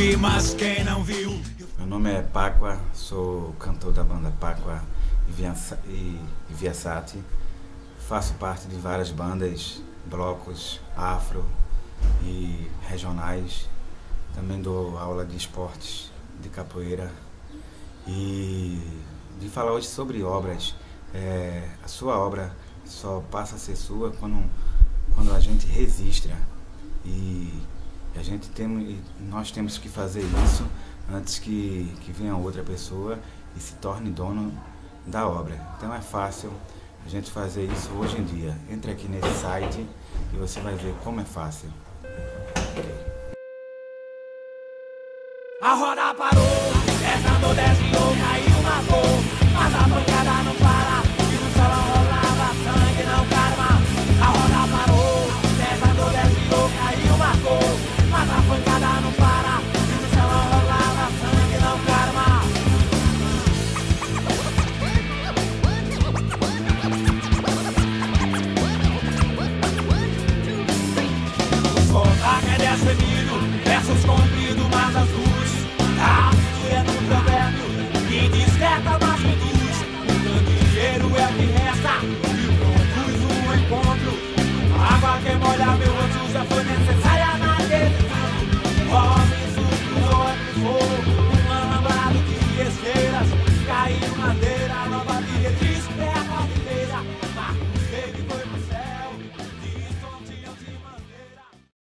vi, mas quem não viu. Meu nome é Paqua, sou cantor da banda Paqua e Viasati. Faço parte de várias bandas, blocos, afro e regionais. Também dou aula de esportes, de capoeira. E de falar hoje sobre obras. A sua obra só passa a ser sua quando a gente registra. E nós temos que fazer isso antes que venha outra pessoa e se torne dono da obra. Então é fácil a gente fazer isso hoje em dia. Entre aqui nesse site e você vai ver como é fácil. A roda parou, essa desviou, caiu, matou, mas a pancada